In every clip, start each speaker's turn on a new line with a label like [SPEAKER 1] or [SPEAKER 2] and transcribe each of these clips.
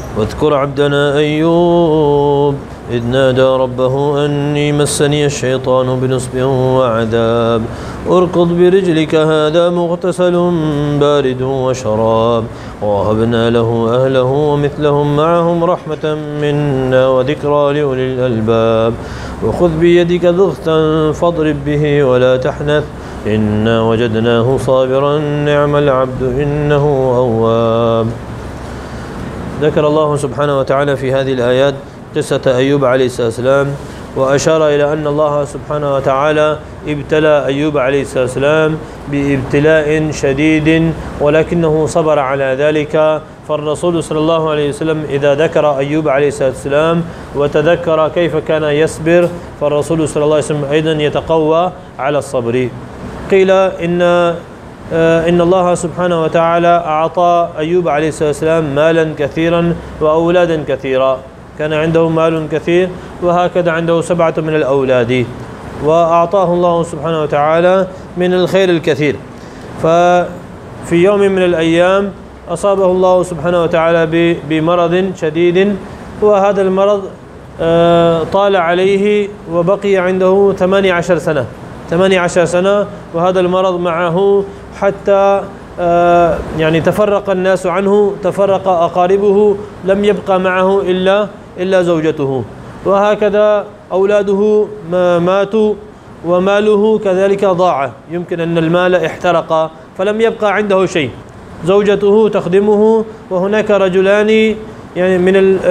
[SPEAKER 1] واذكر عبدنا أيوب إذ نادى ربه أني مسني الشيطان بنصب وعذاب اركض برجلك هذا مغتسل بارد وشراب ووهبنا له أهله ومثلهم معهم رحمة منا وذكرى لأولي الألباب وخذ بيدك ضغثا فاضرب به ولا تحنث إنا وجدناه صابرا نعم العبد إنه أواب. ذكر الله سبحانه وتعالى في هذه الآيات قصة أيوب عليه السلام، وأشار إلى أن الله سبحانه وتعالى ابتلى أيوب عليه السلام بابتلاء شديد ولكنه صبر على ذلك. فالرسول صلى الله عليه وسلم إذا ذكر أيوب عليه السلام وتذكر كيف كان يصبر فالرسول صلى الله عليه وسلم أيضا يتقوى على الصبر. قيل إن الله سبحانه وتعالى أعطى أيوب عليه السلام مالا كثيرا وأولادا كثيرا، كان عنده مال كثير وهكذا عنده 7 من الأولاد، وأعطاه الله سبحانه وتعالى من الخير الكثير. ففي يوم من الأيام أصابه الله سبحانه وتعالى بمرض شديد، وهذا المرض طال عليه وبقي عنده 18 سنة وهذا المرض معه حتى يعني تفرق الناس عنه، تفرق أقاربه، لم يبقى معه إلا زوجته، وهكذا أولاده ماتوا وماله كذلك ضاع، يمكن أن المال احترق فلم يبقى عنده شيء. زوجته تخدمه وهناك رجلان يعني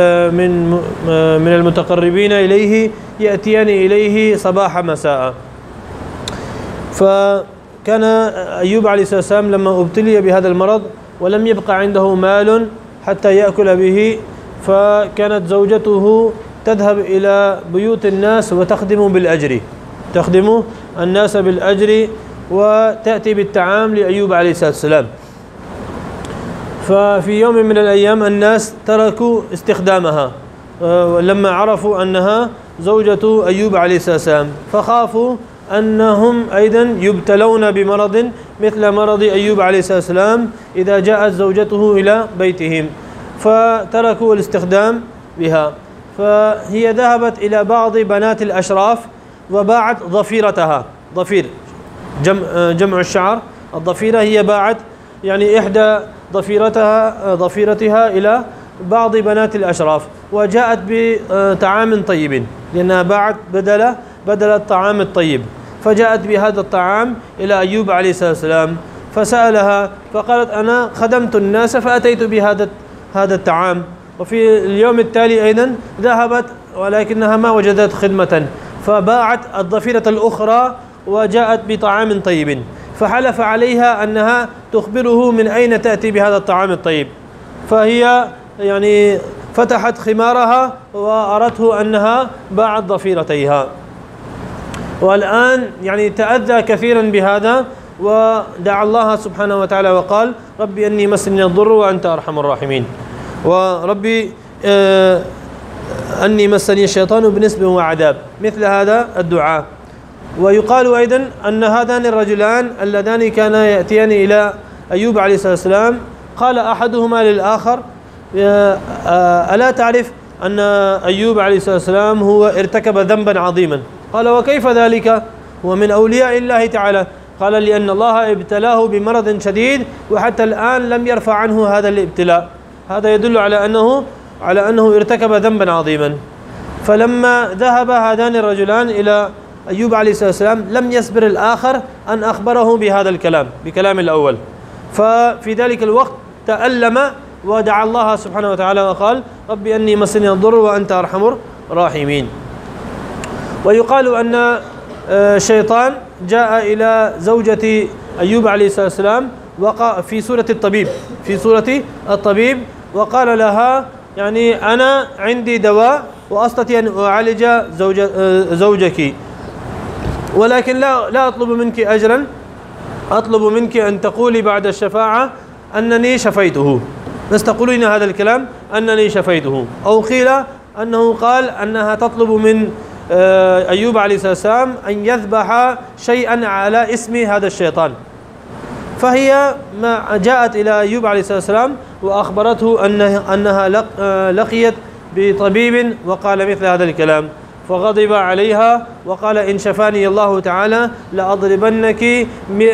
[SPEAKER 1] من المتقربين إليه يأتيان إليه صباح مساء. فكان أيوب عليه السلام لما ابتلي بهذا المرض ولم يبقى عنده مال حتى يأكل به، فكانت زوجته تذهب إلى بيوت الناس وتخدم بالأجر، تخدم الناس بالأجر وتأتي بالطعام لأيوب عليه السلام. ففي يوم من الأيام الناس تركوا استخدامها لما عرفوا أنها زوجة أيوب عليه السلام، فخافوا أنهم أيضا يبتلون بمرض مثل مرض أيوب عليه السلام إذا جاءت زوجته إلى بيتهم، فتركوا الاستخدام بها. فهي ذهبت إلى بعض بنات الأشراف وباعت ضفيرتها، ضفير جمع الشعر، الضفيرة هي باعت يعني إحدى ضفيرتها إلى بعض بنات الأشراف، وجاءت بطعام طيب لأنها باعت بدل الطعام الطيب، فجاءت بهذا الطعام إلى أيوب عليه السلام فسألها فقالت أنا خدمت الناس فأتيت بهذا الطعام. وفي اليوم التالي أيضا ذهبت ولكنها ما وجدت خدمة فباعت الضفيرة الأخرى وجاءت بطعام طيب، فحلف عليها أنها تخبره من أين تأتي بهذا الطعام الطيب، فهي يعني فتحت خمارها وأرته أنها باعت ضفيرتيها. والآن يعني تأذى كثيرا بهذا ودعا الله سبحانه وتعالى وقال ربي أني مسني الضر وأنت أرحم الراحمين، وربي أني مسني الشيطان بنصب وعذاب، مثل هذا الدعاء. ويقال أيضا أن هذان الرجلان اللذان كانا يأتيان إلى أيوب عليه السلام قال أحدهما للآخر ألا تعرف أن أيوب عليه السلام هو ارتكب ذنبا عظيما؟ قال وكيف ذلك؟ هو من أولياء الله تعالى. قال لأن الله ابتلاه بمرض شديد وحتى الآن لم يرفع عنه هذا الابتلاء، هذا يدل على أنه ارتكب ذنبا عظيما. فلما ذهب هذان الرجلان إلى أيوب عليه السلام لم يصبر الآخر أن أخبره بهذا الكلام، بكلام الأول، ففي ذلك الوقت تألم ودعا الله سبحانه وتعالى وقال ربي أني مسني الضر وأنت أرحم الراحمين. ويقال أن شيطان جاء إلى زوجة أيوب عليه السلام وقع في سورة الطبيب وقال لها يعني أنا عندي دواء وأستطيع أن أعالج زوجك، ولكن لا أطلب منك أجرا، أطلب منك أن تقولي بعد الشفاعة أنني شفيته، بس تقولين هذا الكلام أنني شفيته. أو قيل أنه قال أنها تطلب من أيوب عليه السلام أن يذبح شيئا على اسم هذا الشيطان. فهي ما جاءت إلى أيوب عليه السلام وأخبرته أنها لقيت بطبيب وقال مثل هذا الكلام، فغضب عليها وقال: إن شفاني الله تعالى لأضربنك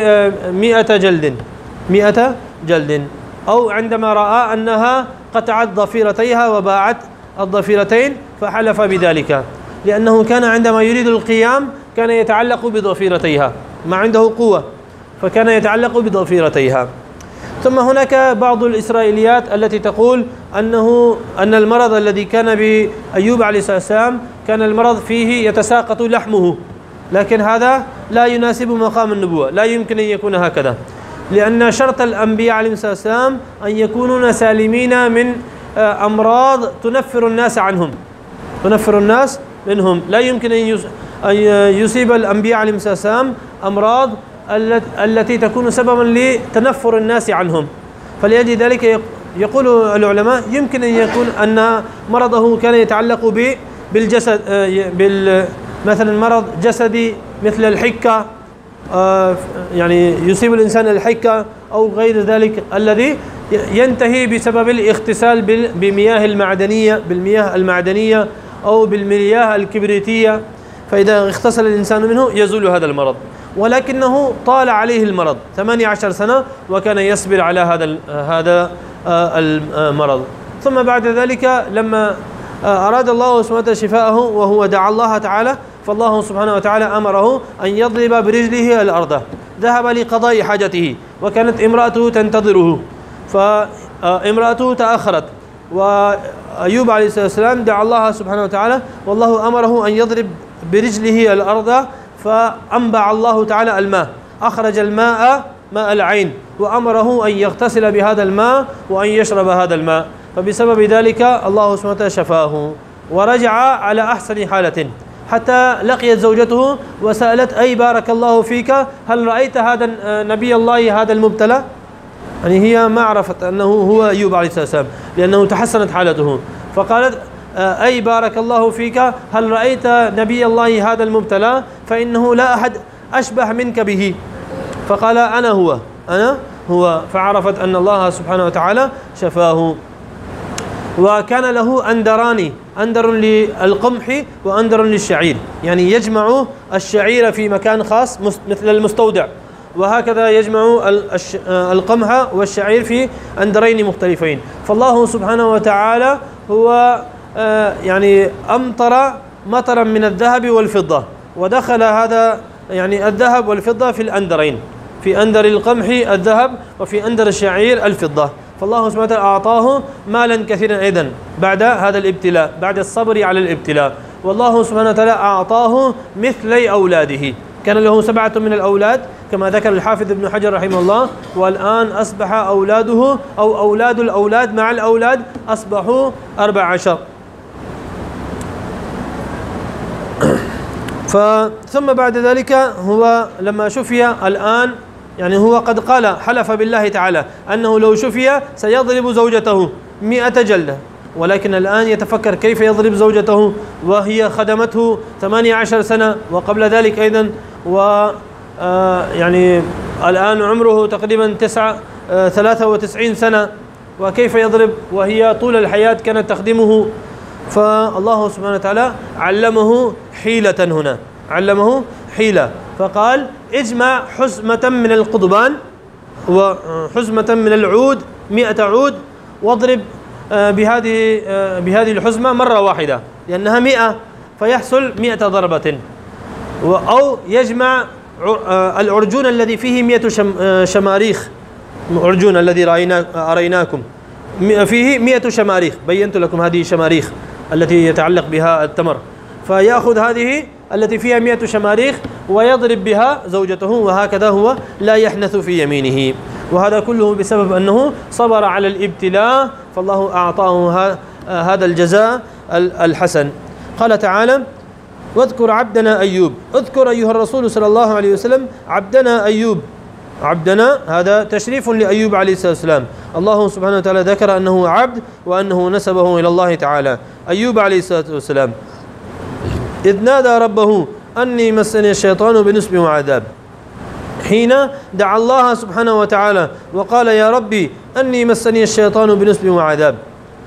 [SPEAKER 1] 100 جلد. أو عندما رأى أنها قطعت ضفيرتيها وباعت الضفيرتين فحلف بذلك، لأنه كان عندما يريد القيام كان يتعلق بضفيرتيها، ما عنده قوة فكان يتعلق بضفيرتيها. ثم هناك بعض الإسرائيليات التي تقول أن المرض الذي كان بأيوب عليه الصلاة والسلام كان المرض فيه يتساقط لحمه، لكن هذا لا يناسب مقام النبوة، لا يمكن أن يكون هكذا، لأن شرط الأنبياء عليهم الصلاة والسلام أن يكونون سالمين من أمراض تنفر الناس عنهم، تنفر الناس منهم. لا يمكن أن يصيب الأنبياء عليهم الصلاة والسلام أمراض التي تكون سببا لتنفر الناس عنهم. فلأجل ذلك يقول العلماء يمكن أن يكون أن مرضه كان يتعلق بالجسد، مثلا مرض جسدي مثل الحكة، يعني يصيب الإنسان الحكة أو غير ذلك، الذي ينتهي بسبب الاغتسال بالمياه المعدنية أو بالمياه الكبريتية، فإذا اغتسل الإنسان منه يزول هذا المرض. ولكنه طال عليه المرض 18 سنة وكان يصبر على هذا المرض. ثم بعد ذلك لما أراد الله سبحانه وتعالى شفاءه وهو دعا الله تعالى، فالله سبحانه وتعالى أمره أن يضرب برجله الأرض. ذهب لقضاء حاجته وكانت امرأته تنتظره، فامرأته تأخرت، وأيوب عليه الصلاة والسلام دعا الله سبحانه وتعالى والله أمره أن يضرب برجله الأرض، فأنبع الله تعالى الماء، أخرج الماء ماء العين، وأمره أن يغتسل بهذا الماء وأن يشرب هذا الماء، فبسبب ذلك الله سبحانه وتعالى شفاه ورجع على أحسن حالة، حتى لقيت زوجته وسألت: أي بارك الله فيك، هل رأيت هذا نبي الله هذا المبتلى؟ يعني هي ما عرفت أنه هو أيوب عليه الصلاة والسلام لأنه تحسنت حالته، فقالت: أي بارك الله فيك، هل رأيت نبي الله هذا المبتلى؟ فإنه لا أحد أشبه منك به. فقال: أنا هو، فعرفت أن الله سبحانه وتعالى شفاه. وكان له أندران، أندر للقمح وأندر للشعير، يعني يجمع الشعير في مكان خاص مثل المستودع، وهكذا يجمع القمح والشعير في أندرين مختلفين. فالله سبحانه وتعالى هو يعني أمطر مطرا من الذهب والفضة، ودخل هذا يعني الذهب والفضة في الأندرين، في أندر القمح الذهب وفي أندر الشعير الفضة. فالله سبحانه وتعالى أعطاه مالا كثيرا أيضا بعد هذا الابتلاء، بعد الصبر على الابتلاء. والله سبحانه وتعالى أعطاه مثلي أولاده، كان له 7 من الأولاد كما ذكر الحافظ ابن حجر رحمه الله، والآن أصبح أولاده أو أولاد الأولاد مع الأولاد أصبحوا 14. ثم بعد ذلك هو لما شفي الآن، يعني هو قد قال حلف بالله تعالى أنه لو شفي سيضرب زوجته 100 جلدة، ولكن الآن يتفكر كيف يضرب زوجته وهي خدمته 18 سنة وقبل ذلك أيضا، يعني الآن عمره تقريبا 93 سنة، وكيف يضرب وهي طول الحياة كانت تخدمه. فالله سبحانه وتعالى علمه حيلة هنا، علمه حيلة، فقال: اجمع حزمة من القضبان وحزمة من العود 100 عود، واضرب بهذه الحزمة مرة واحدة لأنها 100 فيحصل 100 ضربة، أو يجمع العرجون الذي فيه 100 شماريخ، عرجون الذي أريناكم فيه 100 شماريخ، بينت لكم هذه الشماريخ التي يتعلق بها التمر، فيأخذ هذه التي فيها 100 شماريخ ويضرب بها زوجته، وهكذا هو لا يحنث في يمينه. وهذا كله بسبب أنه صبر على الابتلاء، فالله أعطاه هذا الجزاء الحسن. قال تعالى: واذكر عبدنا أيوب. اذكر أيها الرسول صلى الله عليه وسلم عبدنا أيوب. عبدنا هذا تشريف لأيوب عليه الصلاة والسلام، الله سبحانه وتعالى ذكر أنه عبد وأنه نسبه إلى الله تعالى. أيوب عليه الصلاة والسلام إذ نادى ربه أني مسني الشيطان بنصب وعذاب، حين دعا الله سبحانه وتعالى وقال: يا ربي أني مسني الشيطان بنصب وعذاب.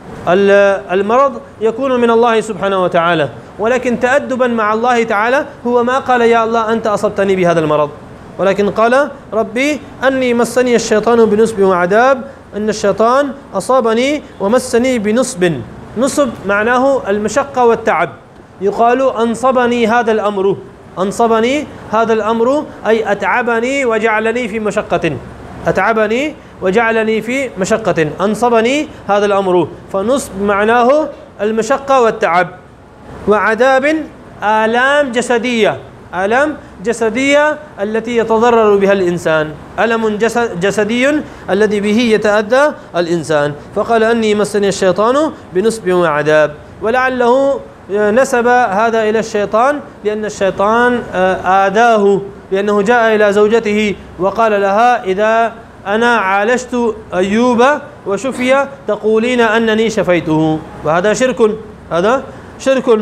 [SPEAKER 1] المرض يكون من الله سبحانه وتعالى، ولكن تأدبا مع الله تعالى هو ما قال يا الله أنت أصبتني بهذا المرض، ولكن قال ربي أني مسني الشيطان بنصب وعذاب، أن الشيطان أصابني ومسني بنصب. نصب معناه المشقة والتعب. يقال أنصبني هذا الأمر، أنصبني هذا الأمر أي أتعبني وجعلني في مشقة، أتعبني وجعلني في مشقة، أنصبني هذا الأمر. فنصب معناه المشقة والتعب. وعذاب آلام جسدية، آلام جسدية التي يتضرر بها الإنسان، ألم جسدي الذي به يتأذى الإنسان. فقال أني مسني الشيطان بنصب وعذاب، ولعله نسب هذا إلى الشيطان لأن الشيطان آذاه، لأنه جاء إلى زوجته وقال لها إذا أنا عالجت أيوب وشفي تقولين أنني شفيته. وهذا شرك، هذا شرك،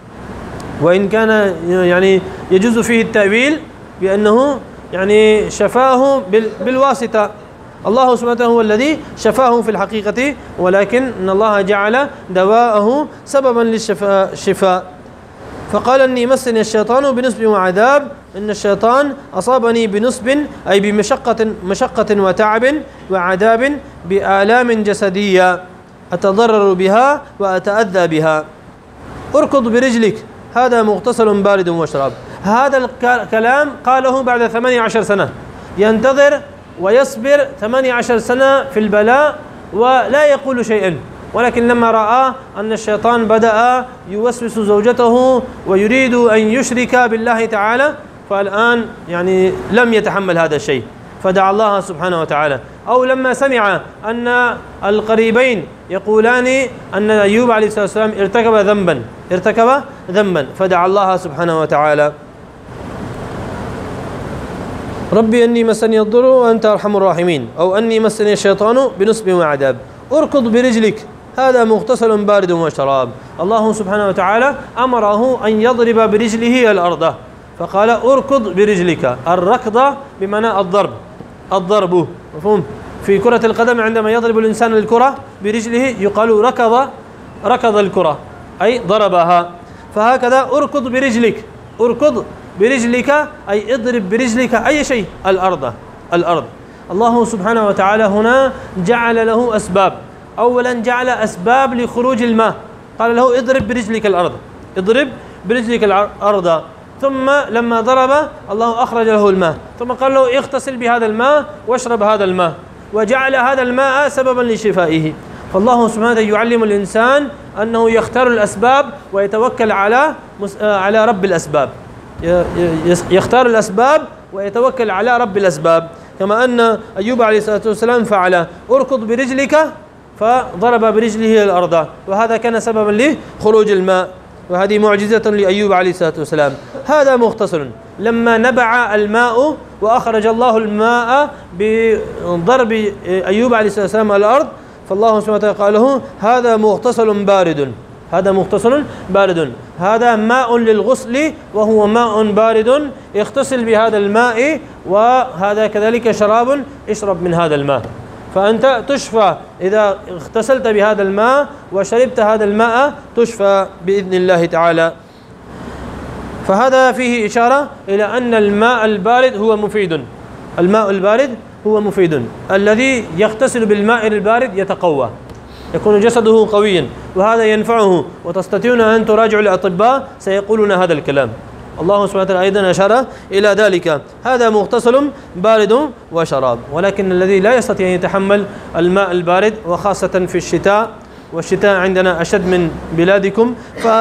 [SPEAKER 1] وإن كان يعني يجوز فيه التأويل بأنه يعني شفاه بالواسطة. الله سبحانه هو الذي شفاه في الحقيقة، ولكن إن الله جعل دواءه سببا للشفاء. فقال أني مسني الشيطان بنصب وعذاب، إن الشيطان أصابني بنصب أي بمشقة وتعب، وعذاب بآلام جسدية أتضرر بها وأتأذى بها. اركض برجلك، هذا مغتسل بارد وشراب. هذا الكلام قاله بعد 18 سنة، ينتظر ويصبر 18 سنة في البلاء ولا يقول شيئا، ولكن لما رأى أن الشيطان بدأ يوسوس زوجته ويريد أن يشرك بالله تعالى، فالآن يعني لم يتحمل هذا الشيء فدعا الله سبحانه وتعالى. أو لما سمع أن القريبين يقولان أن أيوب عليه الصلاة والسلام ارتكب ذنبا فدعا الله سبحانه وتعالى ربي أني مسني الضر وأنت أرحم الراحمين، أو أني مسني الشيطان بنصب وعذاب. اركض برجلك، هذا مغتسل بارد وشراب. الله سبحانه وتعالى أمره أن يضرب برجله الأرض، فقال اركض برجلك. الركض بمعنى الضرب، مفهوم؟ في كرة القدم عندما يضرب الإنسان الكرة برجله يقال ركض الكرة أي ضربها. فهكذا اركض برجلك، اركض برجلك أي اضرب برجلك أي شيء، الأرض. الله سبحانه وتعالى هنا جعل له أسباب. أولا جعل أسباب لخروج الماء، قال له اضرب برجلك الأرض، اضرب برجلك الأرض. ثم لما ضرب الله أخرج له الماء، ثم قال له اغتسل بهذا الماء واشرب هذا الماء، وجعل هذا الماء سببا لشفائه. فالله سبحانه وتعالى يعلم الإنسان أنه يختار الأسباب ويتوكل على رب الأسباب، يختار الأسباب ويتوكل على رب الأسباب، كما أن أيوب عليه الصلاة والسلام فعل. اركض برجلك فضرب برجله الأرض، وهذا كان سببا لخروج الماء، وهذه معجزة لأيوب عليه الصلاة والسلام. هذا مغتسل، لما نبع الماء وأخرج الله الماء بضرب أيوب عليه الصلاة والسلام على الأرض، فالله سبحانه وتعالى قال له هذا مغتسل بارد، هذا مغتسل بارد، هذا ماء للغسل وهو ماء بارد، اغتسل بهذا الماء، وهذا كذلك شراب، اشرب من هذا الماء. فأنت تشفى إذا اغتسلت بهذا الماء وشربت هذا الماء، تشفى بإذن الله تعالى. فهذا فيه إشارة إلى أن الماء البارد هو مفيد، الماء البارد هو مفيد. الذي يغتسل بالماء البارد يتقوى، يكون جسده قويا، وهذا ينفعه. وتستطيعون أن تراجعوا الأطباء سيقولون هذا الكلام. الله سبحانه وتعالى أيضا أشار إلى ذلك. هذا مغتسل بارد وشراب. ولكن الذي لا يستطيع أن يتحمل الماء البارد، وخاصة في الشتاء، والشتاء عندنا أشد من بلادكم،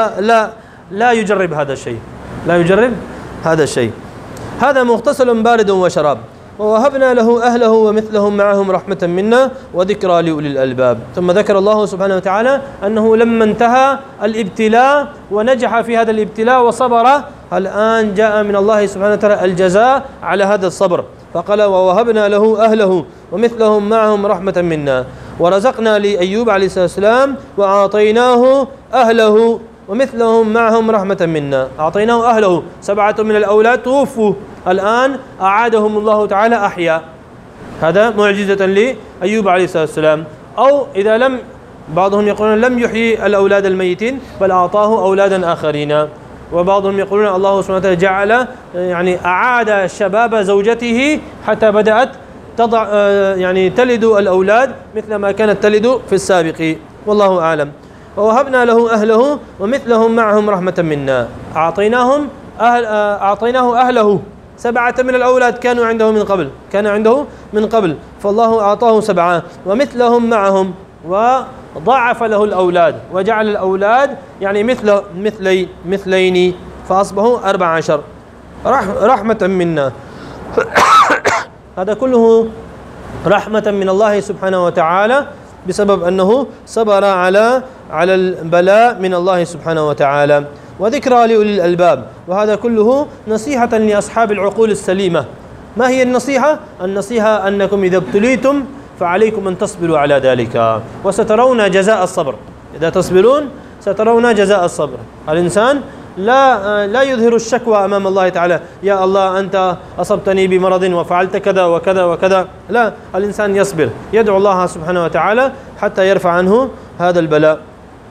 [SPEAKER 1] فلا يجرب هذا الشيء، لا يجرب هذا الشيء. هذا مغتسل بارد وشراب. ووهبنا له أهله ومثلهم معهم رحمة منا وذكرى لأولي الألباب. ثم ذكر الله سبحانه وتعالى أنه لما انتهى الابتلاء ونجح في هذا الابتلاء وصبر، الآن جاء من الله سبحانه وتعالى الجزاء على هذا الصبر، فقال ووهبنا له أهله ومثلهم معهم رحمة منا. ورزقنا لأيوب عليه الصلاة والسلام وأعطيناه أهله ومثلهم معهم رحمة منا. أعطيناه أهله، 7 من الأولاد توفوا، الآن أعادهم الله تعالى أحياء. هذا معجزة لأيوب عليه الصلاة والسلام. أو إذا لم، بعضهم يقولون لم يحيي الأولاد الميتين بل أعطاه أولادا آخرين، وبعضهم يقولون الله سبحانه وتعالى جعل يعني أعاد شباب زوجته حتى بدأت تضع يعني تلد الأولاد مثل ما كانت تلد في السابق، والله أعلم. ووهبنا له أهله ومثلهم معهم رحمة منا. أعطيناه أهله 7 من الأولاد كانوا عنده من قبل، فالله أعطاه 7 ومثلهم معهم، وضاعف له الأولاد وجعل الأولاد يعني مثلين فأصبحوا 14 رحمة منا. هذا كله رحمة من الله سبحانه وتعالى بسبب أنه صبر على البلاء من الله سبحانه وتعالى. وذكرى لأولي الألباب، وهذا كله نصيحة لأصحاب العقول السليمة. ما هي النصيحة؟ النصيحة أنكم إذا ابتليتم فعليكم أن تصبروا على ذلك، وسترون جزاء الصبر. إذا تصبرون سترون جزاء الصبر. الإنسان لا يظهر الشكوى أمام الله تعالى، يا الله أنت أصبتني بمرض وفعلت كذا وكذا وكذا، لا، الإنسان يصبر، يدعو الله سبحانه وتعالى حتى يرفع عنه هذا البلاء.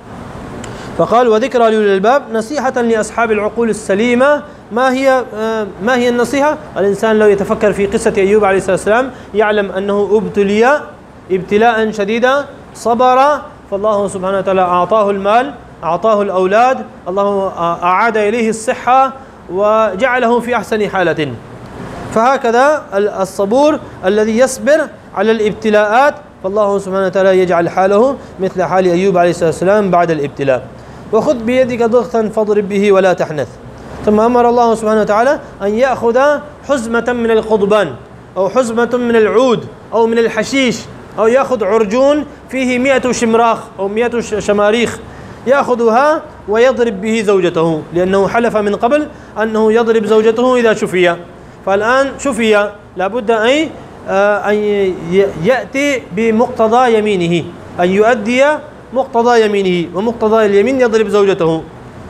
[SPEAKER 1] فقال وذكرى لأولي الألباب نصيحة لأصحاب العقول السليمة. ما هي النصيحة؟ الإنسان لو يتفكر في قصة أيوب عليه الصلاة والسلام يعلم أنه ابتلي ابتلاء شديدا، صبر، فالله سبحانه وتعالى أعطاه المال، أعطاه الأولاد، الله أعاد إليه الصحة وجعله في أحسن حالة. فهكذا الصبور الذي يصبر على الابتلاءات، فالله سبحانه وتعالى يجعل حاله مثل حال أيوب عليه الصلاة والسلام بعد الابتلاء. وخذ بيدك ضغطا فاضرب به ولا تحنث. ثم أمر الله سبحانه وتعالى أن يأخذ حزمة من القضبان أو حزمة من العود أو من الحشيش، أو يأخذ عرجون فيه 100 شمراخ أو 100 شماريخ، يأخذها ويضرب به زوجته، لأنه حلف من قبل أنه يضرب زوجته إذا شفي. فالآن شفي، لابد أن يأتي بمقتضى يمينه، أن يؤدي مقتضى يمينه، ومقتضى اليمين يضرب زوجته.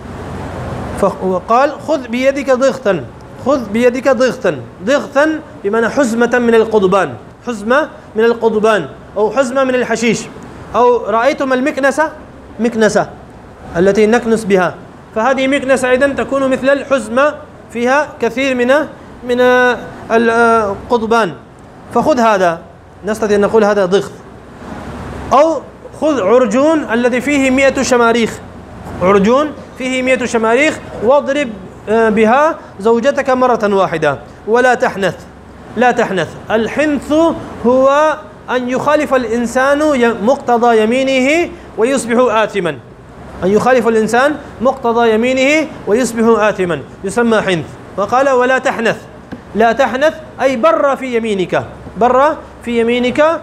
[SPEAKER 1] فقال خذ بيدك ضغطا، خذ بيدك ضغطا بمعنى حزمة من القضبان، حزمة من القضبان أو حزمة من الحشيش، أو رأيتم مكنسة التي نكنس بها، فهذه مكنسة أيضا تكون مثل الحزمة فيها كثير من القضبان. فخذ هذا، نستطيع أن نقول هذا ضغط. أو خذ عرجون الذي فيه 100 شماريخ، عرجون فيه 100 شماريخ، واضرب بها زوجتك مرة واحدة ولا تحنث. لا تحنث. الحنث هو أن يخالف الإنسان مقتضى يمينه ويصبح آثما. أن يخالف الإنسان مقتضى يمينه ويصبح آثما يسمى حنث. وقال ولا تحنث. لا تحنث أي بر في يمينك، بر في يمينك،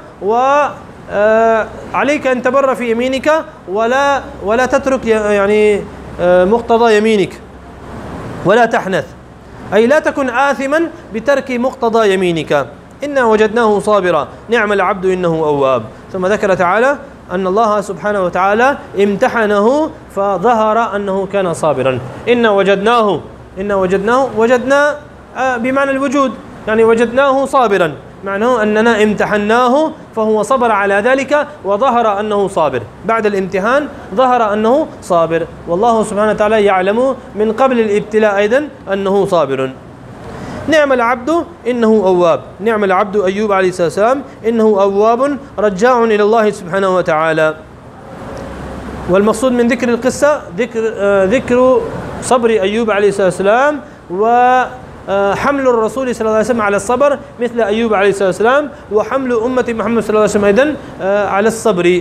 [SPEAKER 1] وعليك أن تبر في يمينك ولا تترك يعني مقتضى يمينك. ولا تحنث أي لا تكن آثما بترك مقتضى يمينك. إنا وجدناه صابرا نعم العبد إنه أواب. ثم ذكر تعالى أن الله سبحانه وتعالى امتحنه فظهر أنه كان صابرا. إنا وجدناه وجدنا بمعنى الوجود، يعني وجدناه صابرا، معناه أننا امتحناه فهو صبر على ذلك وظهر أنه صابر. بعد الامتحان ظهر أنه صابر، والله سبحانه وتعالى يعلم من قبل الابتلاء أيضا أنه صابر. نعم العبد إنه أواب. نعم العبد أيوب عليه الصلاة والسلام إنه أواب رجاع إلى الله سبحانه وتعالى. والمقصود من ذكر القصة ذكر صبر أيوب عليه الصلاة والسلام وحمل الرسول صلى الله عليه وسلم على الصبر مثل أيوب عليه الصلاة والسلام، وحمل أمة محمد صلى الله عليه وسلم أيضا على الصبر.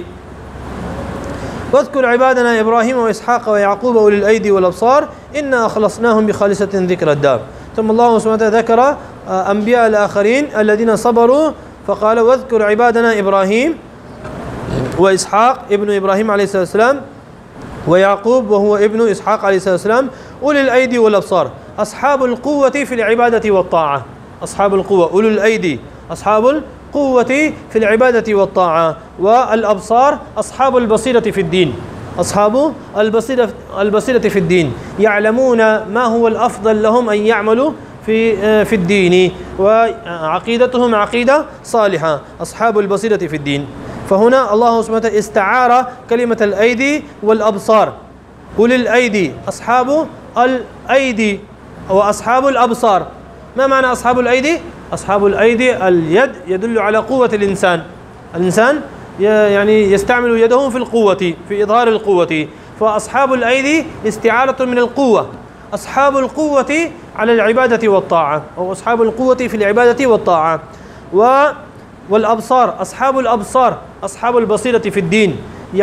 [SPEAKER 1] واذكر عبادنا إبراهيم وإسحاق ويعقوب أولي الأيدي والأبصار إنا أخلصناهم بخالصة ذكر الدار. ثم الله سبحانه وتعالى ذكر أنبياء الآخرين الذين صبروا، فقال واذكر عبادنا إبراهيم وإسحاق ابن إبراهيم عليه الصلاة والسلام، ويعقوب وهو ابن إسحاق عليه الصلاة والسلام، أولي الأيدي والأبصار أصحاب القوة في العبادة والطاعة. أصحاب القوة أولي الأيدي أصحاب القوة في العبادة والطاعة، والأبصار أصحاب البصيرة في الدين. أصحاب البصيرة في الدين يعلمون ما هو الأفضل لهم أن يعملوا في الدين، وعقيدتهم عقيدة صالحة، أصحاب البصيرة في الدين. فهنا الله سبحانه وتعالى استعار كلمة الأيدي والأبصار. أولي الأيدي أصحاب الأيدي وأصحاب الأبصار. ما معنى أصحاب الأيدي؟ أصحاب الأيدي اليد يدل على قوة الإنسان. الإنسان يعني يستعمل يده في القوة، في إظهار القوة، فأصحاب الأيدي استعارة من القوة. أصحاب القوة على العبادة والطاعة، أو أصحاب القوة في العبادة والطاعة. والأبصار أصحاب الأبصار، أصحاب البصيرة في الدين،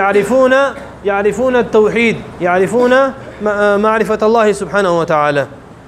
[SPEAKER 1] يعرفون التوحيد، يعرفون معرفة الله سبحانه وتعالى.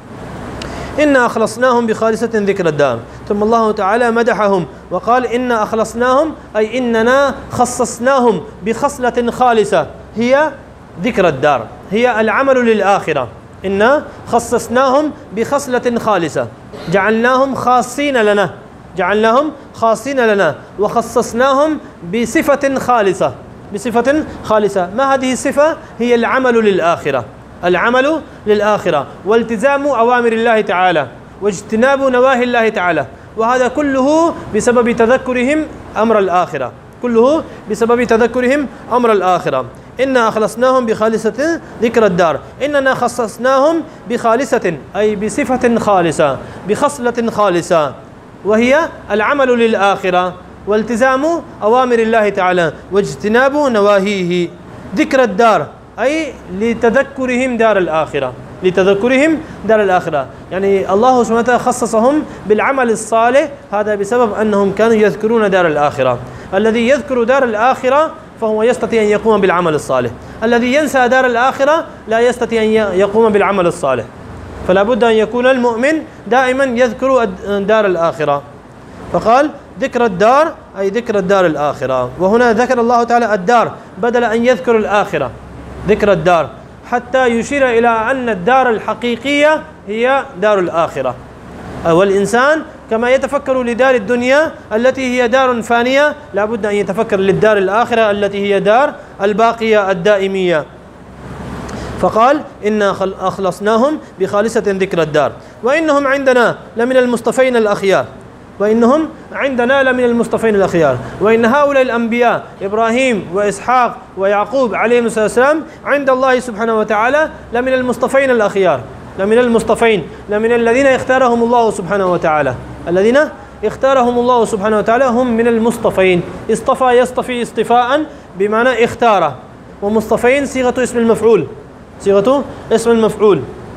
[SPEAKER 1] إنا أخلصناهم بخالصة ذكر الدار. ثم الله تعالى مدحهم وقال إنا أخلصناهم، أي إننا خصصناهم بخصلة خالصة هي ذكر الدار، هي العمل للآخرة. إنا خصصناهم بخصلة خالصة، جعلناهم خاصين لنا، جعلناهم خاصين لنا، وخصصناهم بصفة خالصة، بصفة خالصة. ما هذه الصفة؟ هي العمل للآخرة، العمل للآخرة، والتزام أوامر الله تعالى، واجتناب نواهي الله تعالى. وهذا كله بسبب تذكرهم أمر الآخرة، كله بسبب تذكرهم أمر الآخرة. إنا أخلصناهم بخالصة ذكر الدار. إننا خصصناهم بخالصة، أي بصفة خالصة، بخصلة خالصة، وهي العمل للآخرة، والتزام أوامر الله تعالى، واجتناب نواهيه. ذكر الدار أي لتذكرهم دار الآخرة، لتذكرهم دار الآخرة. يعني الله سبحانه وتعالى خصصهم بالعمل الصالح، هذا بسبب أنهم كانوا يذكرون دار الآخرة. الذي يذكر دار الآخرة فهو يستطيع أن يقوم بالعمل الصالح. الذي ينسى دار الآخرة لا يستطيع أن يقوم بالعمل الصالح. فلا بد أن يكون المؤمن دائما يذكر دار الآخرة. فقال ذكر الدار أي ذكر الدار الآخرة. وهنا ذكر الله تعالى الدار بدل أن يذكر الآخرة، ذكر الدار حتى يشير إلى أن الدار الحقيقية هي دار الآخرة. والإنسان كما يتفكر لدار الدنيا التي هي دار فانية، لا بد أن يتفكر للدار الآخرة التي هي دار الباقية الدائمية. فقال إنا أخلصناهم بخالصة ذكر الدار وإنهم عندنا لمن المصطفين الأخيار. وإنهم عندنا لمن المصطفين الأخيار. وإن هؤلاء الأنبياء إبراهيم وإسحاق ويعقوب عليهم السلام عند الله سبحانه وتعالى لمن المصطفين الأخيار، لمن المصطفين، لمن الذين اختارهم الله سبحانه وتعالى. الذين اختارهم الله سبحانه وتعالى هم من المصطفين. اصطفى يصطفي اصطفاء بمعنى اختار، ومصطفين صيغة اسم المفعول، صيغة اسم المفعول.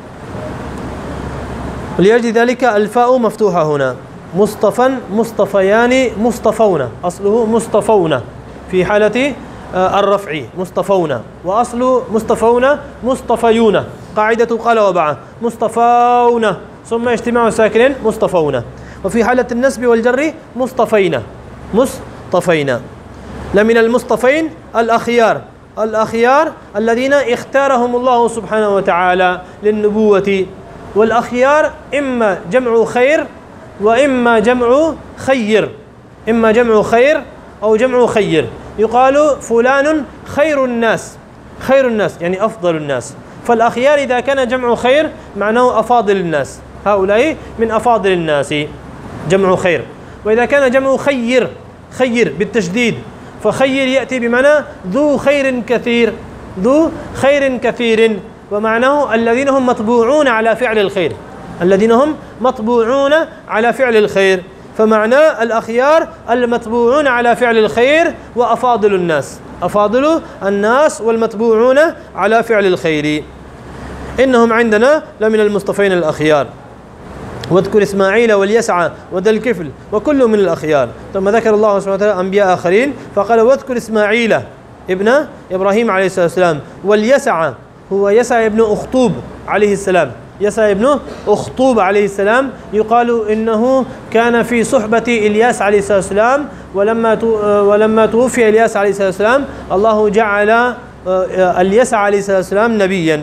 [SPEAKER 1] ولأجل ذلك الفاء مفتوحة هنا. مصطفى مصطفيان مصطفون، أصله مصطفون في حالة الرفع مصطفون، وأصل مصطفون مصطفيون، قاعدة قال وبعه مصطفون ثم اجتماع ساكنين مصطفون. وفي حالة النسب والجر مصطفين، مصطفين. لمن المصطفين الأخيار، الأخيار الذين اختارهم الله سبحانه وتعالى للنبوة. والأخيار إما جمع خير وإما جمع خير، إما جمع خير أو جمع خير. يقال فلان خير الناس، خير الناس يعني أفضل الناس. فالأخيار إذا كان جمع خير معناه أفاضل الناس، هؤلاء من أفاضل الناس، جمع خير. وإذا كان جمع خير، خير بالتشديد، فخير يأتي بمعنى ذو خير كثير، ذو خير كثير، ومعناه الذين هم مطبوعون على فعل الخير، الذين هم مطبوعون على فعل الخير. فمعنى الأخيار المطبوعون على فعل الخير وأفاضل الناس، أفاضل الناس والمطبوعون على فعل الخير. إنهم عندنا لمن المصطفين الأخيار. واذكر إسماعيل واليسع وذا الكفل وكل من الأخيار. ثم ذكر الله سبحانه وتعالى أنبياء آخرين فقال واذكر إسماعيل ابن إبراهيم عليه السلام، واليسع هو يسع ابن أخطوب عليه السلام، يسع ابن أخطوب عليه السلام. يقال إنه كان في صحبة إلياس عليه السلام، ولما توفي إلياس عليه السلام الله جعل اليسع عليه السلام نبيا.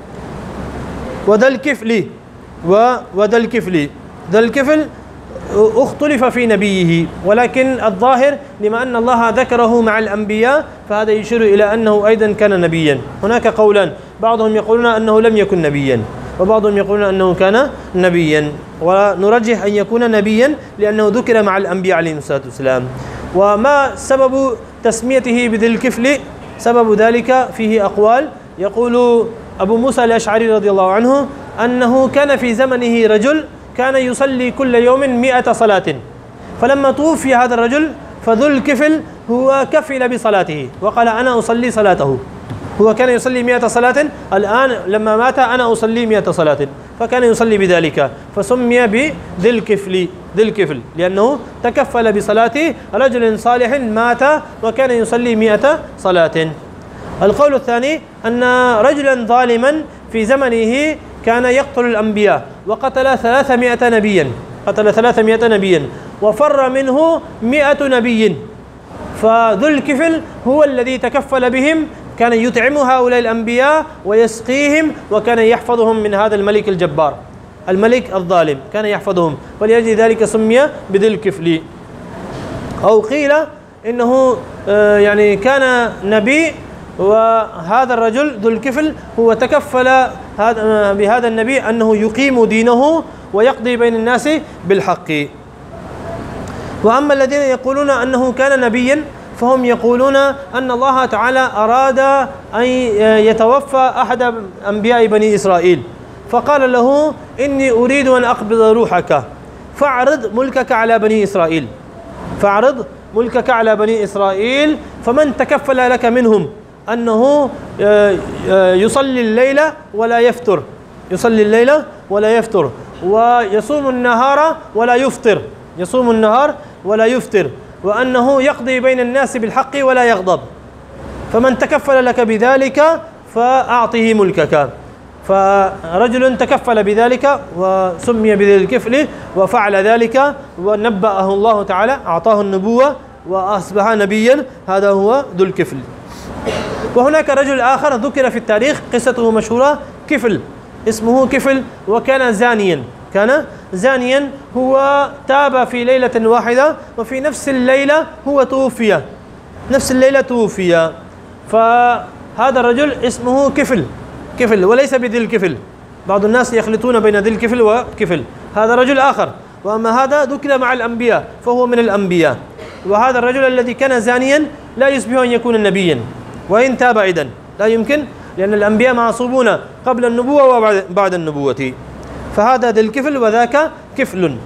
[SPEAKER 1] وذا الكفل، وذا الكفل، ذا الكفل اختلف في نبيه، ولكن الظاهر لما أن الله ذكره مع الأنبياء فهذا يشير إلى أنه أيضا كان نبيا. هناك قولان، بعضهم يقولون أنه لم يكن نبيا، وبعضهم يقولون أنه كان نبيا، ونرجح أن يكون نبيا لأنه ذكر مع الأنبياء عليهم الصلاة والسلام. وما سبب تسميته بذي الكفل؟ سبب ذلك فيه أقوال. يقول أبو موسى الأشعري رضي الله عنه أنه كان في زمنه رجل كان يصلي كل يوم 100 صلاة، فلما توفي هذا الرجل فذو الكفل هو كفل بصلاته وقال أنا أصلي صلاته. هو كان يصلي 100 صلاة، الآن لما مات أنا أصلي 100 صلاة، فكان يصلي بذلك فسمي بذي الكفل، ذي الكفل لأنه تكفل بصلاة رجل صالح مات وكان يصلي 100 صلاة. القول الثاني أن رجلا ظالما في زمنه كان يقتل الأنبياء وقتل 300 نبيا، قتل 300 نبيا وفر منه 100 نبي، فذو الكفل هو الذي تكفل بهم، كان يطعم هؤلاء الأنبياء ويسقيهم وكان يحفظهم من هذا الملك الجبار، الملك الظالم كان يحفظهم، ولأجل ذلك سمي بذي الكفل. أو قيل إنه يعني كان نبي، وهذا الرجل ذو الكفل هو تكفل بهذا النبي أنه يقيم دينه ويقضي بين الناس بالحق. وأما الذين يقولون أنه كان نبيا فهم يقولون أن الله تعالى أراد أن يتوفى أحد أنبياء بني إسرائيل فقال له إني أريد أن أقبض روحك فاعرض ملكك على بني إسرائيل، فاعرض ملكك على بني إسرائيل، فمن تكفل لك منهم أنه يصلي الليل ولا يفطر، يصلي الليل ولا يفطر، ويصوم النهار ولا يفطر، يصوم النهار ولا يفطر، وأنه يقضي بين الناس بالحق ولا يغضب، فمن تكفل لك بذلك فأعطه ملكك. فرجل تكفل بذلك وسمي بذي الكفل وفعل ذلك ونبأه الله تعالى، أعطاه النبوة وأصبح نبيا، هذا هو ذو الكفل. وهناك رجل آخر ذكر في التاريخ قصته مشهورة، كفل، اسمه كفل، وكان زانيا، كان زانيا، هو تاب في ليلة واحدة وفي نفس الليلة هو توفي، نفس الليلة توفي. فهذا الرجل اسمه كفل، كفل وليس بذي الكفل، بعض الناس يخلطون بين ذي الكفل وكفل، هذا رجل آخر. وأما هذا ذكر مع الأنبياء فهو من الأنبياء. وهذا الرجل الذي كان زانيا لا يشبه أن يكون نبيا وإن تاب أيضا، لا يمكن، لأن الأنبياء معصومون قبل النبوة وبعد النبوة. فهذا ذي الكفل وذاك كفل.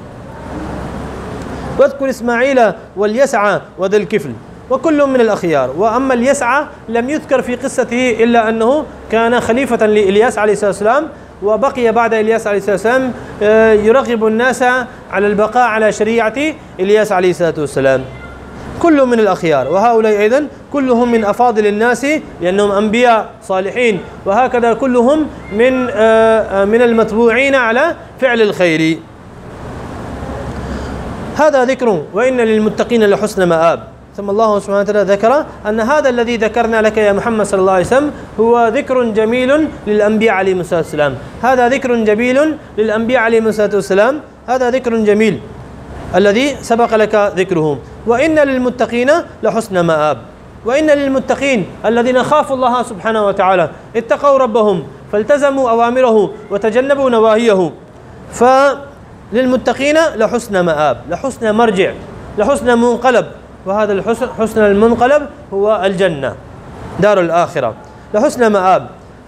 [SPEAKER 1] واذكر إسماعيل واليسع وذي الكفل وكل من الأخيار. وأما اليسع لم يذكر في قصته إلا أنه كان خليفة لإلياس عليه الصلاة والسلام، وبقي بعد إلياس عليه الصلاة والسلام يرغب الناس على البقاء على شريعة إلياس عليه الصلاة والسلام. كل من الأخيار، وهؤلاء أيضا كلهم من أفاضل الناس لأنهم أنبياء صالحين، وهكذا كلهم من المتبوعين على فعل الخير. هذا ذكر وإن للمتقين لحسن مآب. ثم الله سبحانه وتعالى ذكر أن هذا الذي ذكرنا لك يا محمد صلى الله عليه وسلم هو ذكر جميل للأنبياء عليهم الصلاة والسلام، هذا ذكر جميل للأنبياء عليهم الصلاة والسلام، هذا ذكر جميل الذي سبق لك ذكره. وإن للمتقين لحسن مآب. وإن للمتقين الذين خافوا الله سبحانه وتعالى اتقوا ربهم فالتزموا أوامره وتجنبوا نواهيه، فللمتقين لحسن مآب، لحسن مرجع، لحسن منقلب، وهذا الحسن المنقلب هو الجنة دار الآخرة، لحسن مآب.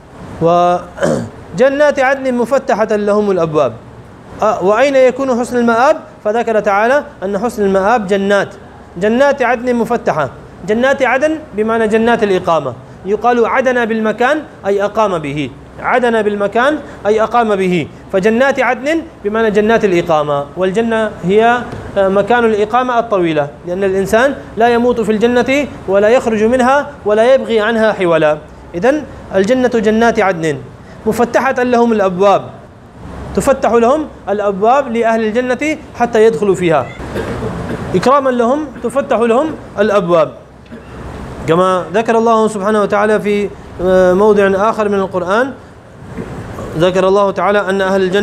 [SPEAKER 1] وجنات عدن مفتحة لهم الأبواب. وأين يكون حسن المآب؟ فذكر تعالى أن حسن المآب جنات عدن مفتحة. جنات عدن بمعنى جنات الإقامة، يقال عدن بالمكان أي أقام به، عدن بالمكان أي أقام به، فجنات عدن بمعنى جنات الإقامة. والجنة هي مكان الإقامة الطويلة، لأن الإنسان لا يموت في الجنة ولا يخرج منها ولا يبغي عنها حولا. إذن الجنة جنات عدن مفتحة لهم الأبواب، تفتح لهم الأبواب لأهل الجنة حتى يدخلوا فيها، إكراما لهم تفتح لهم الأبواب، كما ذكر الله سبحانه وتعالى في موضع آخر من القرآن. ذكر الله تعالى أن أهل الجنة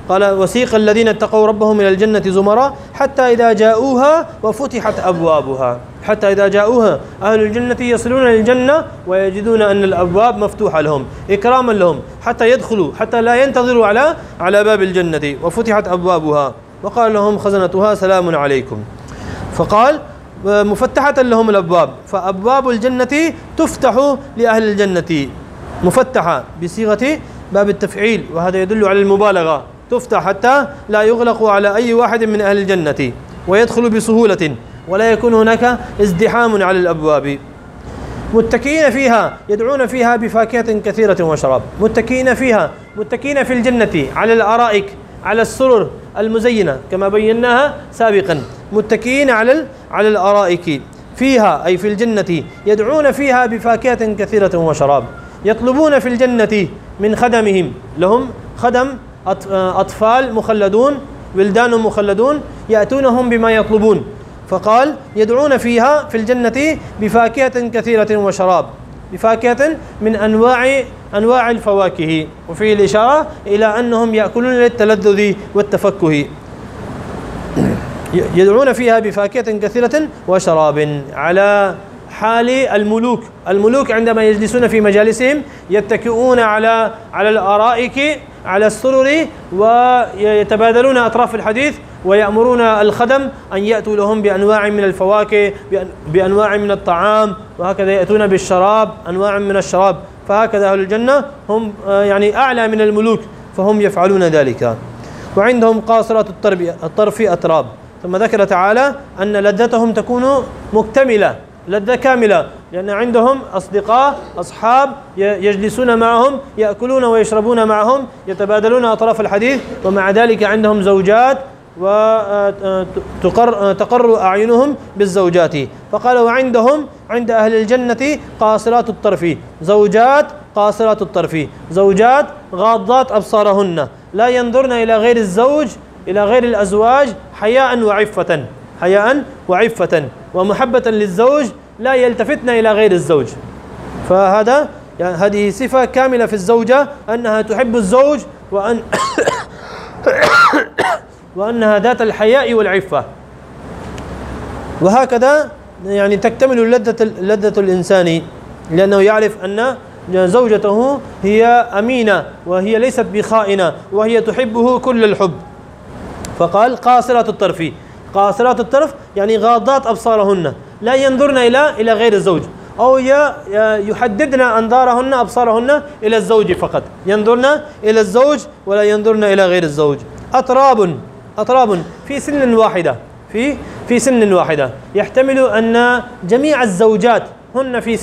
[SPEAKER 1] قال وسيق الذين اتقوا ربهم إلى الجنة زمرا حتى إذا جاءوها وفتحت أبوابها. حتى إذا جاءوها، أهل الجنة يصلون إلى الجنة ويجدون أن الأبواب مفتوحة لهم إكراما لهم حتى يدخلوا، حتى لا ينتظروا على باب الجنة. وفتحت أبوابها وقال لهم خزنتها سلام عليكم. فقال مفتحة لهم الأبواب، فأبواب الجنة تفتح لأهل الجنة، مفتحة بصيغة باب التفعيل، وهذا يدل على المبالغة، تفتح حتى لا يغلق على أي واحد من أهل الجنة ويدخل بسهولة ولا يكون هناك ازدحام على الأبواب. متكئين فيها، يدعون فيها بفاكهة كثيرة وشراب. متكئين فيها، متكئين في الجنة على الأرائك، على السرر المزينة كما بيناها سابقا، متكئين على الأرائك فيها أي في الجنة، يدعون فيها بفاكهة كثيرة وشراب. يطلبون في الجنة من خدمهم، لهم خدم أطفال مخلدون، ولدان مخلدون يأتونهم بما يطلبون. فقال يدعون فيها في الجنة بفاكهة كثيرة وشراب، بفاكهة من أنواع الفواكه، وفيه الإشارة إلى أنهم يأكلون للتلذذ والتفكه. يدعون فيها بفاكهة كثيرة وشراب على حال الملوك. الملوك عندما يجلسون في مجالسهم يتكئون على الأرائك على السرر ويتبادلون أطراف الحديث، ويأمرون الخدم أن يأتوا لهم بأنواع من الفواكه، بأنواع من الطعام، وهكذا يأتون بالشراب، أنواع من الشراب. فهكذا أهل الجنة هم يعني أعلى من الملوك، فهم يفعلون ذلك. وعندهم قاصرات الطرف أتراب. ثم ذكر تعالى أن لذتهم تكون مكتملة، لذة كاملة، لأن عندهم أصدقاء أصحاب يجلسون معهم، يأكلون ويشربون معهم، يتبادلون أطراف الحديث، ومع ذلك عندهم زوجات وتقر أعينهم بالزوجات. فقال وعندهم عند أهل الجنة قاصرات الطرف، زوجات قاصرات الطرف، زوجات غاضات أبصارهن، لا ينظرن إلى غير الزوج، إلى غير الأزواج، حياء وعفة ومحبة للزوج، لا يلتفتن إلى غير الزوج. فهذا يعني هذه صفة كاملة في الزوجة، أنها تحب الزوج وأنها ذات الحياء والعفة. وهكذا يعني تكتمل لذة الإنسان، لأنه يعرف أن زوجته هي أمينة وهي ليست بخائنة وهي تحبه كل الحب. فقال قاصرات الطرف، قاصرات الطرف يعني غاضات أبصارهن، لا ينظرن إلى غير الزوج، أو يحددن أنظارهن أبصارهن إلى الزوج فقط، ينظرن إلى الزوج ولا ينظرن إلى غير الزوج. أطراب في سن واحدة، في سن واحدة، يحتمل أن جميع الزوجات هن في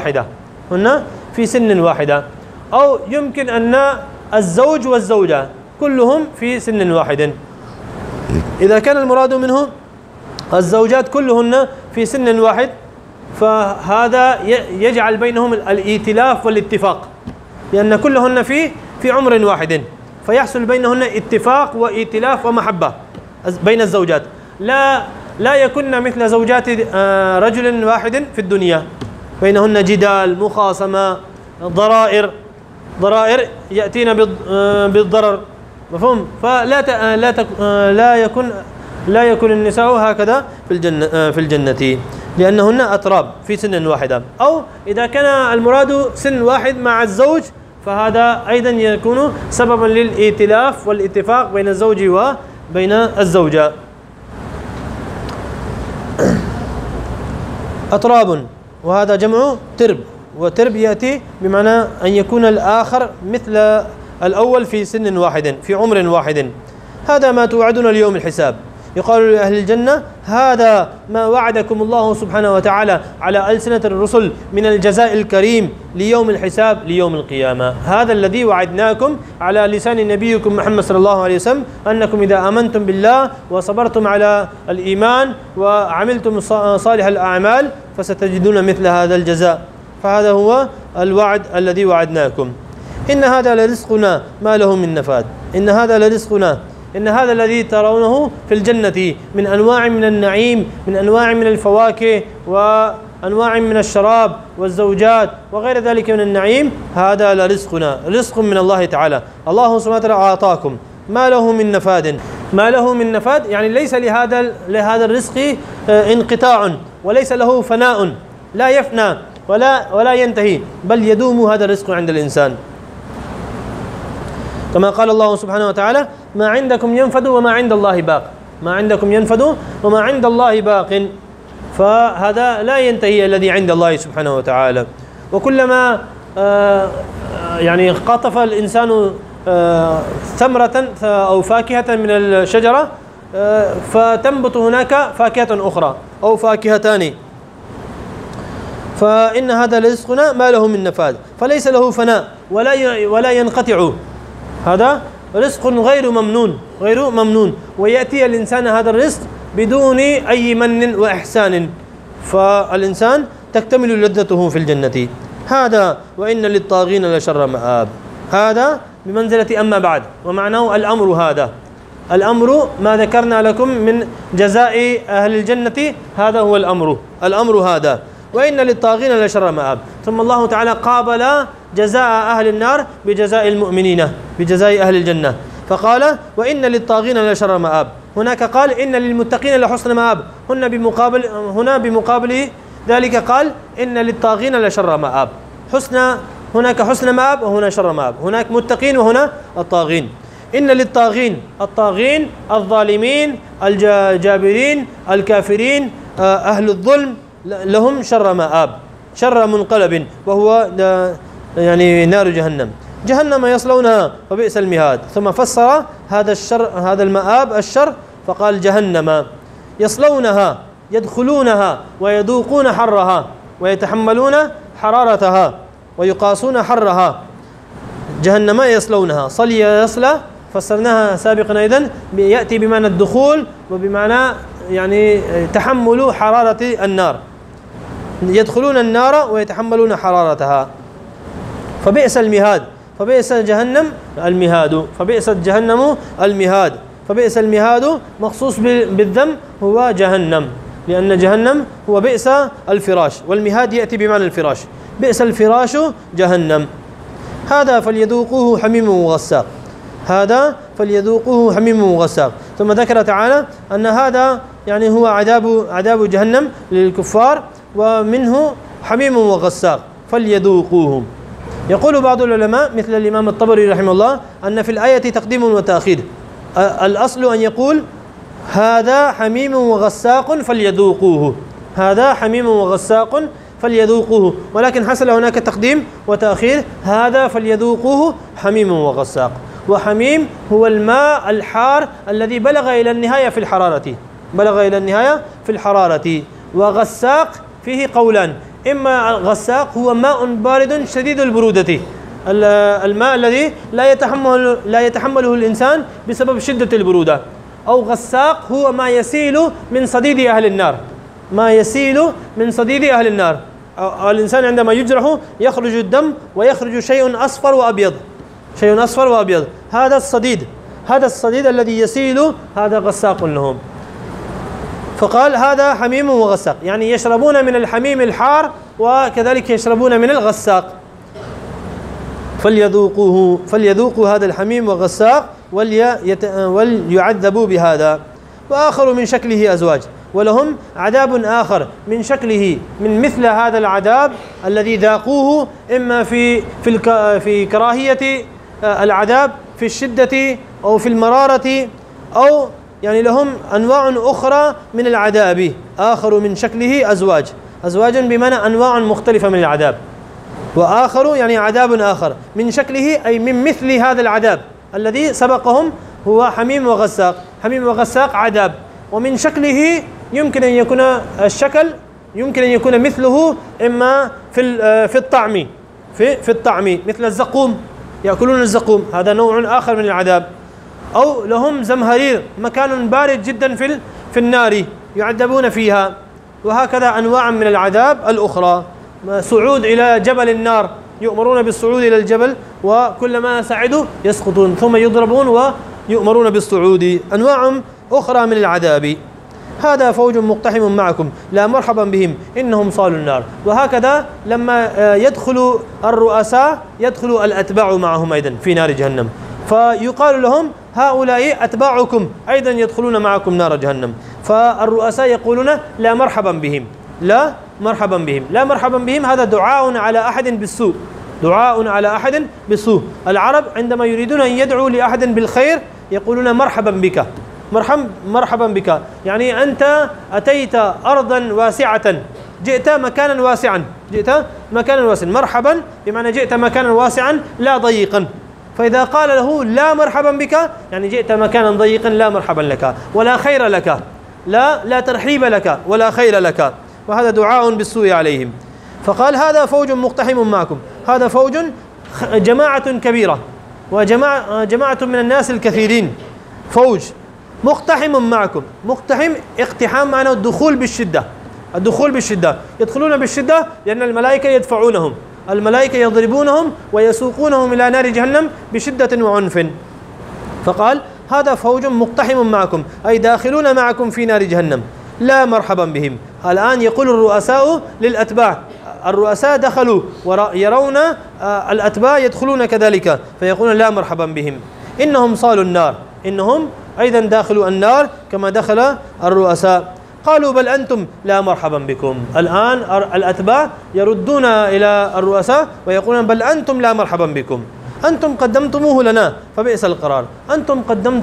[SPEAKER 1] سن واحدة، أو يمكن أن الزوج والزوجة كلهم في سن واحد. إذا كان المراد منه الزوجات كلهن في سن واحد، فهذا يجعل بينهم الائتلاف والاتفاق، لأن كلهن في عمر واحد، فيحصل بينهن اتفاق وائتلاف ومحبة بين الزوجات. لا يكن مثل زوجات رجل واحد في الدنيا، بينهن جدال، مخاصمة، ضرائر يأتين بالضرر، مفهوم؟ لا يكون النساء هكذا في الجنة لأنهن أتراب في سن واحدة. أو إذا كان المراد سن واحد مع الزوج، فهذا أيضا يكون سببا للائتلاف والاتفاق بين الزوج وبين الزوجة. أتراب، وهذا جمع ترب، وترب يأتي بمعنى أن يكون الآخر مثل الأول في سن واحد، في عمر واحد. هذا ما توعدون ليوم الحساب. يقال لأهل الجنة هذا ما وعدكم الله سبحانه وتعالى على ألسنة الرسل من الجزاء الكريم ليوم الحساب، ليوم القيامة. هذا الذي وعدناكم على لسان نبيكم محمد صلى الله عليه وسلم، أنكم إذا آمنتم بالله وصبرتم على الإيمان وعملتم صالح الأعمال فستجدون مثل هذا الجزاء. فهذا هو الوعد الذي وعدناكم. إن هذا لرزقنا ما له من نفاد. إن هذا لرزقنا، إن هذا الذي ترونه في الجنة من أنواع من النعيم، من أنواع من الفواكه وأنواع من الشراب والزوجات وغير ذلك من النعيم، هذا لرزقنا، رزق من الله تعالى. الله سبحانه وتعالى أعطاكم ما له من نفاد. ما له من نفاد يعني ليس لهذا الرزق انقطاع، وليس له فناء، لا يفنى ولا ينتهي، بل يدوم هذا الرزق عند الإنسان. كما قال الله سبحانه وتعالى: ما عندكم ينفد وما عند الله باق. ما عندكم ينفد وما عند الله باق. فهذا لا ينتهي الذي عند الله سبحانه وتعالى. وكلما يعني قطف الإنسان ثمرة أو فاكهة من الشجرة فتنبت هناك فاكهة أخرى أو فاكهتان، فإن هذا رزقنا ما له من نفاد، فليس له فناء ولا ينقطع. هذا رزق غير ممنون، ويأتي الإنسان هذا الرزق بدون أي من وإحسان، فالإنسان تكتمل لذته في الجنة. هذا وإن للطاغين لشر مآب. هذا بمنزلة أما بعد، ومعناه الأمر. هذا الأمر ما ذكرنا لكم من جزاء أهل الجنة، هذا هو الأمر هذا. وإن للطاغين لشر مآب. ثم الله تعالى قابل جزاء أهل النار بجزاء المؤمنين، بجزاء أهل الجنة، فقال: وإن للطاغين لشر مآب. هناك قال: إن للمتقين لحسن مآب. هنا بمقابل ذلك قال: إن للطاغين لشر مآب. هناك حسن مآب وهنا شر مآب، هناك متقين وهنا الطاغين. إن للطاغين، الطاغين الظالمين الجابرين الكافرين أهل الظلم، لهم شر مآب، شر منقلب، وهو يعني نار جهنم يصلونها وبئس المهاد. ثم فسر هذا المآب الشر فقال: جهنم يصلونها، يدخلونها ويذوقون حرها ويتحملون حرارتها ويقاسون حرها. جهنم يصلونها، صلي يصلى فسرناها سابقا أيضا، يأتي بمعنى الدخول وبمعنى يعني تحمل حرارة النار. يدخلون النار ويتحملون حرارتها. فبئس المهاد، فبئس جهنم المهاد، فبئس جهنم المهاد. فبئس المهاد مخصوص بالذم هو جهنم، لأن جهنم هو بئس الفراش، والمهاد يأتي بمعنى الفراش. بئس الفراش جهنم. هذا فليذوقوه حميم وغساق. هذا فليذوقوه حميم وغساق. ثم ذكر تعالى أن هذا يعني هو عذاب جهنم للكفار، ومنه حميم وغساق فليذوقوه. يقول بعض العلماء مثل الإمام الطبري رحمه الله أن في الآية تقديم وتأخير. الأصل أن يقول: هذا حميم وغساق فليذوقوه، هذا حميم وغساق فليذوقوه، ولكن حصل هناك تقديم وتأخير: هذا فليذوقوه حميم وغساق. وحميم هو الماء الحار الذي بلغ إلى النهاية في الحرارة، وغساق فيه قولان: إما غساق هو ماء بارد شديد البرودة، الماء الذي لا يتحمله الإنسان بسبب شدة البرودة، أو غساق هو ما يسيل من صديد أهل النار، ما يسيل من صديد أهل النار. الإنسان عندما يجرح يخرج الدم ويخرج شيء أصفر وأبيض، هذا الصديد الذي يسيل، هذا غساق لهم. فقال: هذا حميم وغساق، يعني يشربون من الحميم الحار وكذلك يشربون من الغساق. فليذوقوا هذا الحميم وغساق وليعذبوا بهذا. وآخر من شكله أزواج، ولهم عذاب آخر من شكله، من مثل هذا العذاب الذي ذاقوه، إما في كراهية العذاب، في الشدة أو في المرارة، أو يعني لهم أنواع أخرى من العذاب. آخر من شكله أزواج بمعنى أنواع مختلفة من العذاب. وآخر يعني عذاب آخر من شكله، أي من مثل هذا العذاب الذي سبقهم، هو حميم وغساق. حميم وغساق عذاب، ومن شكله يمكن أن يكون الشكل يمكن أن يكون مثله إما في الطعم مثل الزقوم، يأكلون الزقوم، هذا نوع آخر من العذاب. أو لهم زمهرير، مكان بارد جدا في النار يعذبون فيها. وهكذا أنواع من العذاب الأخرى. صعود إلى جبل النار، يؤمرون بالصعود إلى الجبل، وكلما صعدوا يسقطون ثم يضربون ويؤمرون بالصعود. أنواع أخرى من العذاب. هذا فوج مقتحم معكم لا مرحبا بهم إنهم صالوا النار. وهكذا لما يدخل الرؤساء يدخل الأتباع معهم أيضا في نار جهنم، فيقال لهم: هؤلاء أتباعكم أيضا يدخلون معكم نار جهنم. فالرؤساء يقولون لا مرحبا بهم، لا مرحبا بهم، لا مرحبا بهم. هذا دعاء على أحد بالسوء، دعاء على أحد بالسوء. العرب عندما يريدون أن يدعوا لأحد بالخير يقولون مرحبا بك، مرحبا بك، يعني أنت أتيت أرضا واسعة، جئت مكانا واسعا، جئت مكانا واسعا. مرحبا بمعنى جئت مكانا واسعا لا ضيقا. فإذا قال له لا مرحبا بك يعني جئت مكانا ضيقا لا مرحبا لك ولا خير لك، لا ترحيب لك ولا خير لك. وهذا دعاء بالسوء عليهم. فقال هذا فوج مقتحم معكم، هذا فوج جماعة كبيرة وجماعة من الناس الكثيرين، فوج مقتحم معكم. مقتحم اقتحام معناه الدخول بالشدة، الدخول بالشدة، يدخلون بالشدة لأن الملائكة يدفعونهم، الملائكة يضربونهم ويسوقونهم إلى نار جهنم بشدة وعنف. فقال هذا فوج مقتحم معكم أي داخلون معكم في نار جهنم لا مرحبا بهم. الآن يقول الرؤساء للأتباع، الرؤساء دخلوا ويرون الأتباع يدخلون كذلك فيقولون لا مرحبا بهم، إنهم صالوا النار، إنهم أيضا داخلوا النار كما دخل الرؤساء. قالوا بل أنتم لا مرحبا بكم. الآن الأتباع يردون إلى الرؤساء ويقولون بل أنتم لا مرحبا بكم، أنتم قدمتموه لنا فبئس القرار، أنتم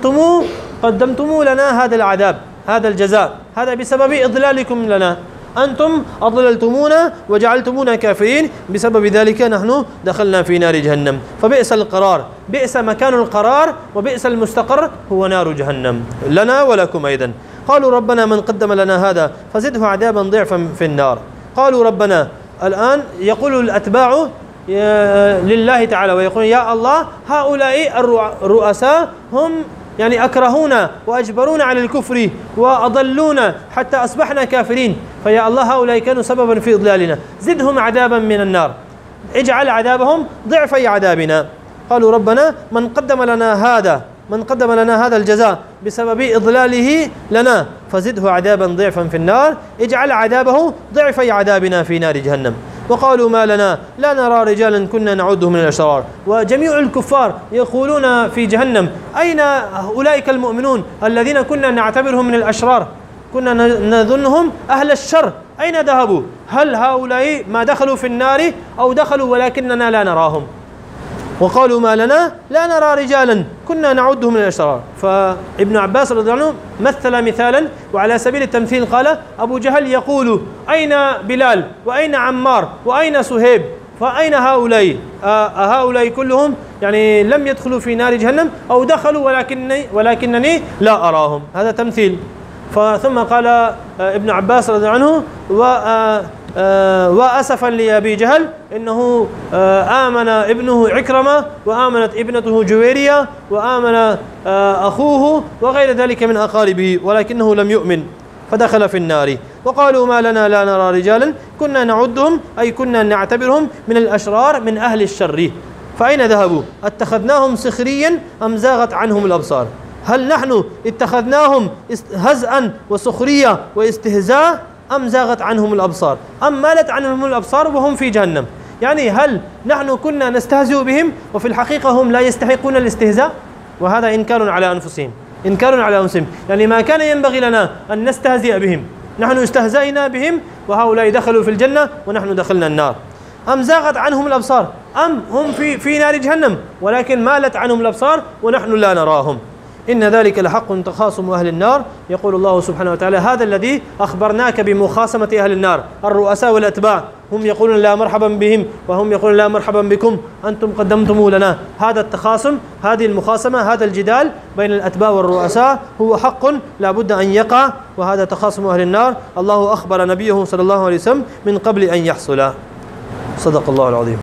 [SPEAKER 1] قدمتموه لنا هذا العذاب، هذا الجزاء، هذا بسبب إضلالكم لنا، أنتم أضللتمونا وجعلتمونا كافرين، بسبب ذلك نحن دخلنا في نار جهنم فبئس القرار، بئس مكان القرار وبئس المستقر هو نار جهنم لنا ولكم أيضا. قالوا ربنا من قدم لنا هذا فزده عذابا ضعفا في النار. قالوا ربنا، الآن يقول الأتباع لله تعالى ويقول يا الله هؤلاء الرؤساء هم يعني أكرهونا وأجبرونا على الكفر وأضلونا حتى أصبحنا كافرين، فيا الله هؤلاء كانوا سببا في إضلالنا، زدهم عذابا من النار، اجعل عذابهم ضعفي عذابنا. قالوا ربنا من قدم لنا هذا الجزاء بسبب إضلاله لنا فزده عذابا ضعفا في النار، اجعل عذابه ضعفي عذابنا في نار جهنم. وقالوا ما لنا لا نرى رجالا كنا نعده من الأشرار. وجميع الكفار يقولون في جهنم أين أولئك المؤمنون الذين كنا نعتبرهم من الأشرار، كنا نظنهم أهل الشر، أين ذهبوا؟ هل هؤلاء ما دخلوا في النار أو دخلوا ولكننا لا نراهم؟ وقالوا ما لنا لا نرى رجالا كنا نعده من الأشرار. فابن عباس رضي الله عنه مثل مثالا وعلى سبيل التمثيل قال أبو جهل يقول أين بلال وأين عمار وأين سهيب، فأين هؤلاء؟ هؤلاء كلهم يعني لم يدخلوا في نار جهنم أو دخلوا ولكنني لا أراهم. هذا تمثيل. ثم قال ابن عباس رضي الله عنه وأسفا لأبي جهل إنه آمن ابنه عكرمة وآمنت ابنته جويرية وآمن أخوه وغير ذلك من أقاربه ولكنه لم يؤمن فدخل في النار. وقالوا ما لنا لا نرى رجالا كنا نعدهم أي كنا نعتبرهم من الأشرار من أهل الشر، فأين ذهبوا؟ اتخذناهم سخريا أم زاغت عنهم الأبصار؟ هل نحن اتخذناهم هزءا وسخرية واستهزاء أم زاغت عنهم الأبصار أم مالت عنهم الأبصار وهم في جهنم؟ يعني هل نحن كنا نستهزئ بهم وفي الحقيقة هم لا يستحقون الاستهزاء؟ وهذا إنكار على أنفسهم، إنكار على أنفسهم. يعني ما كان ينبغي لنا أن نستهزئ بهم، نحن استهزئنا بهم وهؤلاء دخلوا في الجنة ونحن دخلنا النار. أم زاغت عنهم الأبصار أم هم في نار جهنم ولكن مالت عنهم الأبصار ونحن لا نراهم. إن ذلك لحق تخاصم أهل النار. يقول الله سبحانه وتعالى هذا الذي أخبرناك بمخاصمة أهل النار الرؤساء والأتباع، هم يقولون لا مرحبا بهم وهم يقولون لا مرحبا بكم، أنتم قدمتموه لنا. هذا التخاصم، هذه المخاصمة، هذا الجدال بين الأتباع والرؤساء هو حق لا بد أن يقع، وهذا تخاصم أهل النار الله أخبر نبيه صلى الله عليه وسلم من قبل أن يحصل. صدق الله العظيم.